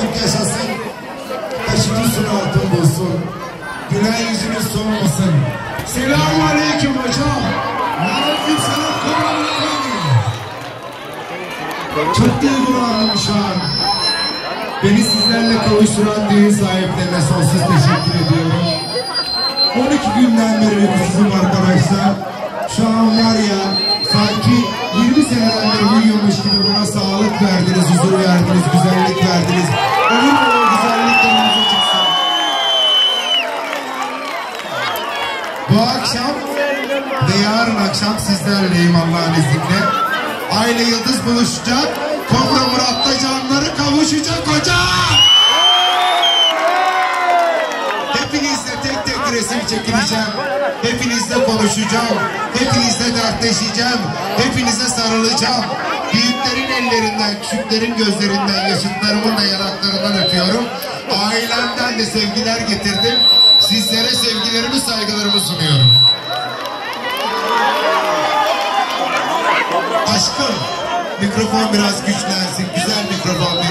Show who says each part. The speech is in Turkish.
Speaker 1: çok yaşasın. Taşı tutsun altın bulsun. Gülen yüzünüz solmasın. Selamun aleyküm hocam. Aleyküm selam. Çok duygulandım şu an. Beni sizlerle kavuşturan düğün sahiplerine sonsuz teşekkür ediyorum. 12 günden beri uykusuzum arkadaşlar. Şu an var ya, sanki 20 seneden beri uyuyormuş gibi bana sağlık verdiniz, huzur verdiniz, güzellik verdiniz. Ömür boyu güzelliklerinize çıksın. Bu akşam ve yarın akşam sizlerleyim Allah'ın izniyle. Aile Yıldız buluşacak. Kobra Murat'ta canları kavuşacak hocam. Hepinizle tek tek resim çekileceğim. Hepinizle konuşacağım. Hepinizle dertleşeceğim. Hepinize sarılacağım. Büyüklerin ellerinden, küçüklerin gözlerinden, yaşıtlarımın da yanaklarından öpüyorum. Ailemden de sevgiler getirdim. Sizlere sevgilerimi, saygılarımı sunuyorum. Aşkım, mikrofon biraz güçlensin. Güzel mikrofon.